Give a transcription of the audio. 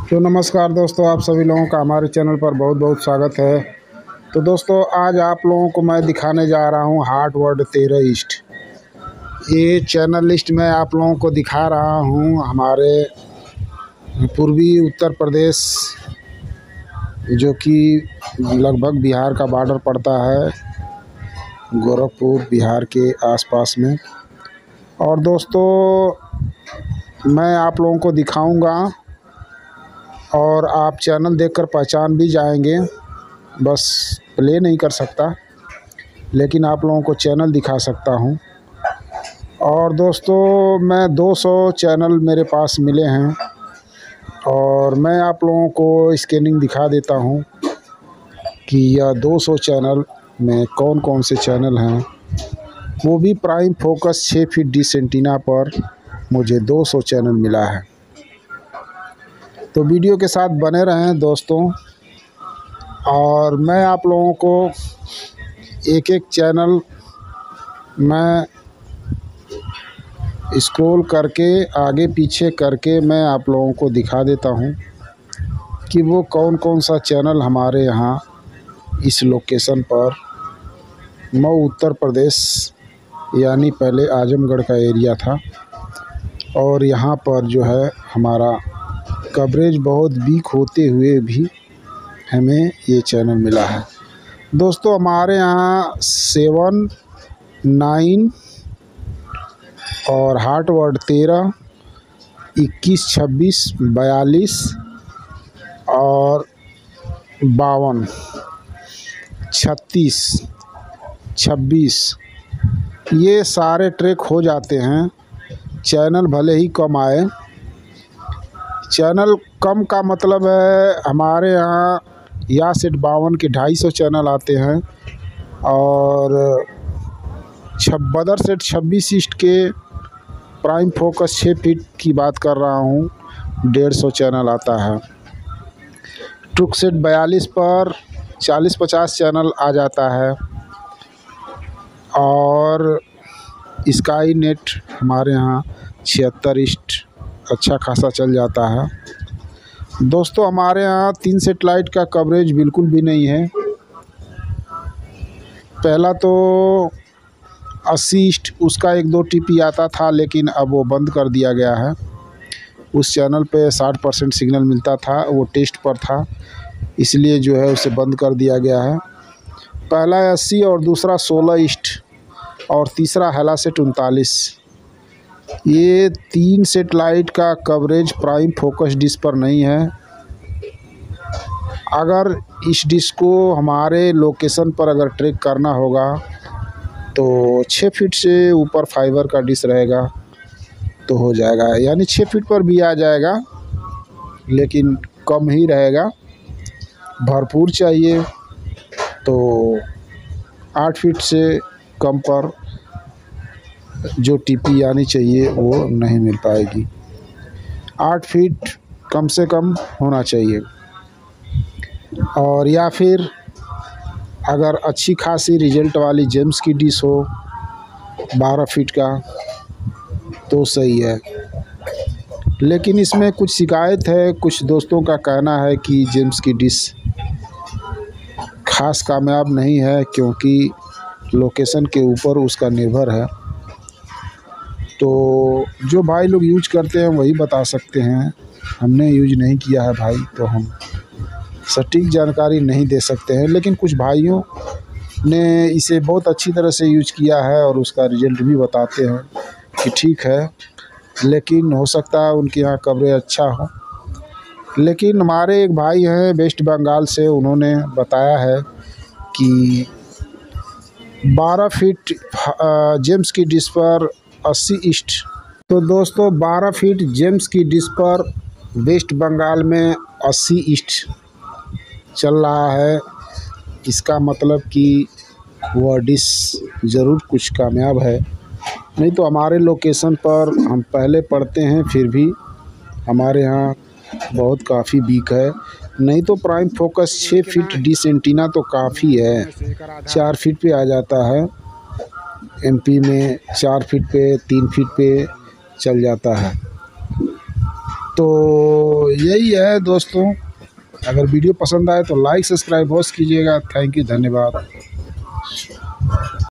तो नमस्कार दोस्तों, आप सभी लोगों का हमारे चैनल पर बहुत बहुत स्वागत है। तो दोस्तों, आज आप लोगों को मैं दिखाने जा रहा हूं हार्टवर्ड 13 ईस्ट। ये चैनल लिस्ट में आप लोगों को दिखा रहा हूं हमारे पूर्वी उत्तर प्रदेश, जो कि लगभग बिहार का बॉर्डर पड़ता है, गोरखपुर बिहार के आसपास में। और दोस्तों, मैं आप लोगों को दिखाऊंगा और आप चैनल देखकर पहचान भी जाएंगे। बस प्ले नहीं कर सकता, लेकिन आप लोगों को चैनल दिखा सकता हूं। और दोस्तों, मैं 200 चैनल मेरे पास मिले हैं और मैं आप लोगों को स्कैनिंग दिखा देता हूं कि यह 200 चैनल में कौन कौन से चैनल हैं। वो भी prime focus 6 feet dish antenna पर मुझे 200 चैनल मिला है। तो वीडियो के साथ बने रहें दोस्तों, और मैं आप लोगों को एक एक चैनल मैं स्क्रॉल करके आगे पीछे करके मैं आप लोगों को दिखा देता हूं कि वो कौन कौन सा चैनल हमारे यहाँ इस लोकेशन पर, मऊ उत्तर प्रदेश, यानी पहले आजमगढ़ का एरिया था, और यहाँ पर जो है हमारा कवरेज बहुत वीक होते हुए भी हमें ये चैनल मिला है। दोस्तों, हमारे यहाँ 7, 9 और हार्टवर्ड 13, 21, 26, 42 और 52, 36, 26 ये सारे ट्रैक हो जाते हैं। चैनल भले ही कम आए, चैनल कम का मतलब है हमारे यहाँ या सेट 52 के 250 चैनल आते हैं, और बदर सेट 26 ईस्ट के प्राइम फोकस 6 फीट की बात कर रहा हूँ, 150 चैनल आता है। ट्रुक सेट 42 पर 40-50 चैनल आ जाता है, और स्काई नेट हमारे यहाँ 76 ईस्ट अच्छा खासा चल जाता है। दोस्तों, हमारे यहाँ 3 सेटेलाइट का कवरेज बिल्कुल भी नहीं है। पहला तो 80 ईस्ट, उसका 1-2 टीपी आता था, लेकिन अब वो बंद कर दिया गया है। उस चैनल पे 60% सिग्नल मिलता था, वो टेस्ट पर था, इसलिए जो है उसे बंद कर दिया गया है। पहला 80 और दूसरा 16 ईस्ट और तीसरा हेलासेट 39। ये 3 सेटेलाइट का कवरेज प्राइम फोकस डिश पर नहीं है। अगर इस डिश को हमारे लोकेशन पर अगर ट्रैक करना होगा तो 6 फीट से ऊपर फाइबर का डिश रहेगा तो हो जाएगा, यानी 6 फीट पर भी आ जाएगा, लेकिन कम ही रहेगा। भरपूर चाहिए तो 8 फीट से कम पर जो टीपी आनी चाहिए वो नहीं मिल पाएगी। 8 फीट कम से कम होना चाहिए, और या फिर अगर अच्छी खासी रिजल्ट वाली जेम्स की डिश हो 12 फीट का तो सही है। लेकिन इसमें कुछ शिकायत है, कुछ दोस्तों का कहना है कि जेम्स की डिश खास कामयाब नहीं है, क्योंकि लोकेशन के ऊपर उसका निर्भर है। तो जो भाई लोग यूज करते हैं वही बता सकते हैं, हमने यूज नहीं किया है भाई, तो हम सटीक जानकारी नहीं दे सकते हैं। लेकिन कुछ भाइयों ने इसे बहुत अच्छी तरह से यूज किया है और उसका रिजल्ट भी बताते हैं कि ठीक है, लेकिन हो सकता है उनके यहाँ कवरेज अच्छा हो। लेकिन हमारे एक भाई हैं वेस्ट बंगाल से, उन्होंने बताया है कि 12 फीट जेम्स की डिश पर 80 ईस्ट। तो दोस्तों, 12 फीट जेम्स की डिश पर वेस्ट बंगाल में 80 ईस्ट चल रहा है। इसका मतलब कि वह डिश ज़रूर कुछ कामयाब है, नहीं तो हमारे लोकेशन पर हम पहले पढ़ते हैं, फिर भी हमारे यहाँ बहुत काफ़ी वीक है। नहीं तो prime focus 6 feet dish antenna तो काफ़ी है, 4 फीट पे आ जाता है। एमपी में 4 फीट पे, 3 फीट पे चल जाता है। तो यही है दोस्तों, अगर वीडियो पसंद आए तो लाइक सब्सक्राइब अवश्य कीजिएगा। थैंक यू, धन्यवाद।